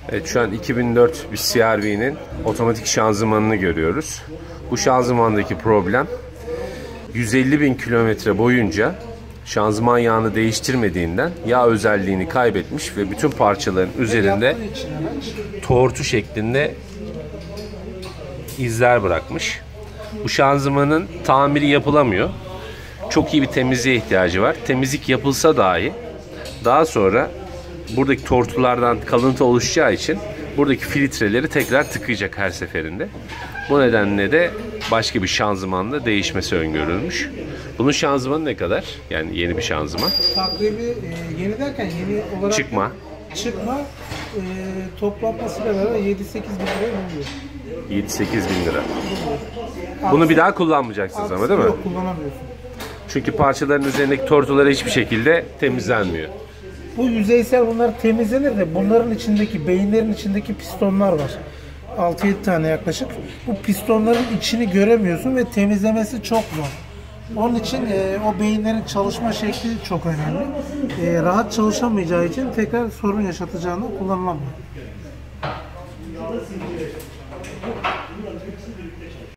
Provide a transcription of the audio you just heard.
Evet, şu an 2004 bir CR-V'nin otomatik şanzımanını görüyoruz. Bu şanzımandaki problem 150.000 kilometre boyunca şanzıman yağını değiştirmediğinden yağ özelliğini kaybetmiş ve bütün parçaların üzerinde tortu şeklinde izler bırakmış. Bu şanzımanın tamiri yapılamıyor. Çok iyi bir temizliğe ihtiyacı var. Temizlik yapılsa dahi daha sonra buradaki tortulardan kalıntı oluşacağı için buradaki filtreleri tekrar tıkayacak her seferinde. Bu nedenle de başka bir şanzımanla değişmesi öngörülmüş. Bunun şanzımanı ne kadar? Yani yeni bir şanzıman. Takribi yeni derken yeni olarak Çıkma toplanmasıyla beraber 7-8 bin liraya buluyor. 7-8 bin lira. Bunu bir daha kullanmayacaksınız ama değil mi? Yok, kullanamıyorsun. Çünkü parçaların üzerindeki tortuları hiçbir şekilde temizlenmiyor. Bu yüzeysel, bunlar temizlenir de bunların içindeki, beyinlerin içindeki pistonlar var. 6-7 tane yaklaşık. Bu pistonların içini göremiyorsun ve temizlemesi çok zor. Onun için o beyinlerin çalışma şekli çok önemli. Rahat çalışamayacağı için tekrar sorun yaşatacağını kullanılamıyor.